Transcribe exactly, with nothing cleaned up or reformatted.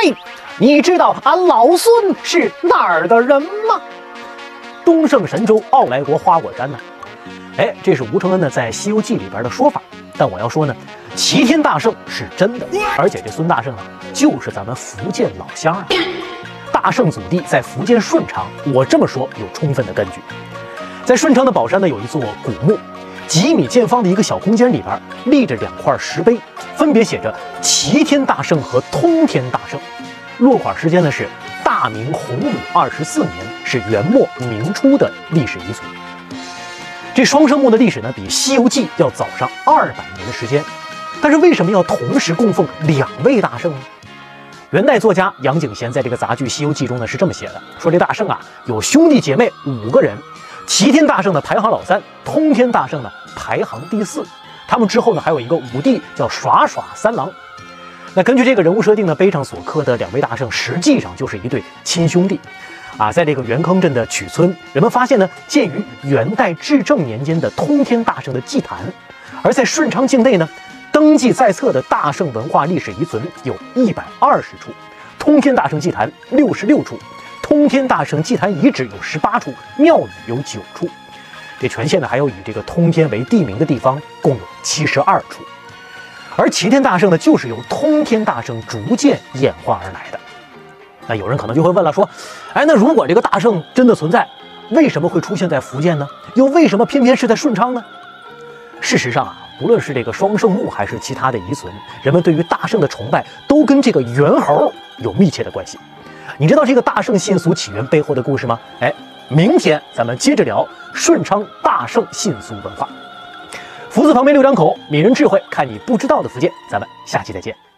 喂，你知道俺老孙是哪儿的人吗？东胜神州傲来国花果山呢？哎，这是吴承恩呢在《西游记》里边的说法。但我要说呢，齐天大圣是真的，而且这孙大圣呢，就是咱们福建老乡啊。大圣祖地在福建顺昌，我这么说有充分的根据。在顺昌的宝山呢，有一座古墓，几米见方的一个小空间里边立着两块石碑，分别写着齐天大圣和通天大圣。落款时间呢是大明洪武二十四年，是元末明初的历史遗存。这双生墓的历史呢，比《西游记》要早上二百年的时间。但是为什么要同时供奉两位大圣呢？元代作家杨景贤在这个杂剧《西游记》中呢是这么写的，说这大圣啊有兄弟姐妹五个人，齐天大圣呢排行老三，通天大圣呢排行第四。他们之后呢还有一个五弟叫耍耍三郎。那根据这个人物设定呢，碑上所刻的两位大圣实际上就是一对亲兄弟。啊，在这个元坑镇的曲村，人们发现呢，建于元代至正年间的通天大圣的祭坛；而在顺昌境内呢，登记在册的大圣文化历史遗存有一百二十处，通天大圣祭坛六十六处，通天大圣祭坛遗址有十八处，庙宇有九处。这全县呢，还有以这个通天为地名的地方，共有七十二处。而齐天大圣呢，就是由通天大圣逐渐演化而来的。那有人可能就会问了，说，哎，那如果这个大圣真的存在，为什么会出现在福建呢？又为什么偏偏是在顺昌呢？事实上啊，无论是这个双圣墓还是其他的遗存，人们对于大圣的崇拜都跟这个猿猴有密切的关系。你知道这个大圣信俗起源背后的故事吗？哎，明天咱们接着聊顺昌大圣信俗文化。福字旁边六张口，泯人智慧，看你不知道的福建。咱们下期再见。